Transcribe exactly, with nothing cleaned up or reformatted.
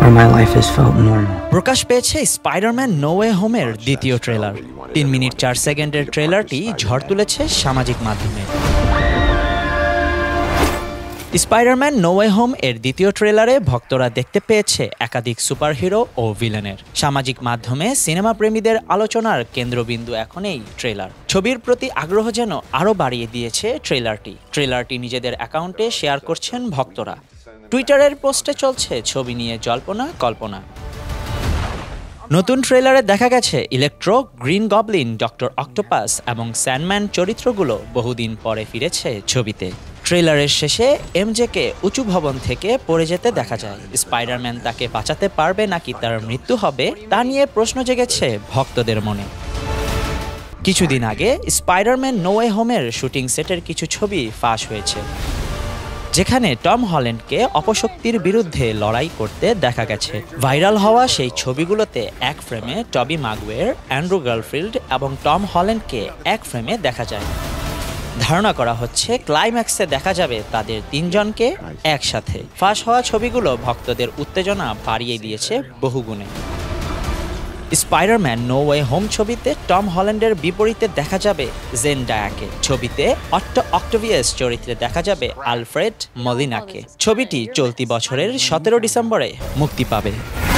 of my life has felt normal. প্রকাশ পেয়েছে Spiderman No Way হোমের দ্বিতীয় ট্রেলার। তিন মিনিট চার সেকেন্ডের ট্রেলারটি ঝড় তুলেছে সামাজিক মাধ্যমে। স্পাইডারম্যান নো ওয়ে হোম এর দ্বিতীয় ট্রেলারে ভক্তরা দেখতে পেয়েছে একাধিক সুপারহিরো ও ভিলেনের। সামাজিক মাধ্যমে সিনেমা প্রেমীদের আলোচনার কেন্দ্রবিন্দু এখন এই ট্রেলার। ছবির প্রতি আগ্রহ যেন আরও বাড়িয়ে দিয়েছে ট্রেলারটি। ট্রেলারটি নিজেদের অ্যাকাউন্টে শেয়ার করছেন ভক্তরা। টুইটারের পোস্টে চলছে ছবি নিয়ে জল্পনা কল্পনা। নতুন ট্রেলারে দেখা গেছে Electro, Green Goblin, Doctor Octopus এবং স্যান্ডম্যান চরিত্রগুলো বহুদিন পরে ফিরেছে ছবিতে। ট্রেলারের শেষে এমজেকে উঁচু ভবন থেকে পড়ে যেতে দেখা যায়। স্পাইডারম্যান তাকে বাঁচাতে পারবে নাকি তার মৃত্যু হবে তা নিয়ে প্রশ্ন জেগেছে ভক্তদের মনে। কিছুদিন আগে স্পাইডারম্যান নো ওয়ে হোমের শুটিং সেটের কিছু ছবি ফাঁস হয়েছে, যেখানে টম হল্যান্ডকে অপশক্তির বিরুদ্ধে লড়াই করতে দেখা গেছে। ভাইরাল হওয়া সেই ছবিগুলোতে এক ফ্রেমে টবি মাগুয়ের, অ্যান্ড্রু গারফিল্ড এবং টম হল্যান্ডকে এক ফ্রেমে দেখা যায়। ধারণা করা হচ্ছে ক্লাইম্যাক্সে দেখা যাবে তাদের তিনজনকে একসাথে। ফাঁস হওয়া ছবিগুলো ভক্তদের উত্তেজনা বাড়িয়ে দিয়েছে বহুগুণে। স্পাইডারম্যান নো ওয়ে হোম ছবিতে টম হল্যান্ডের বিপরীতে দেখা যাবে জেনডায়াকে। ছবিতে অট্টো অক্টোভিয়াস চরিত্রে দেখা যাবে আলফ্রেড মলিনাকে। ছবিটি চলতি বছরের সতেরো ডিসেম্বরে মুক্তি পাবে।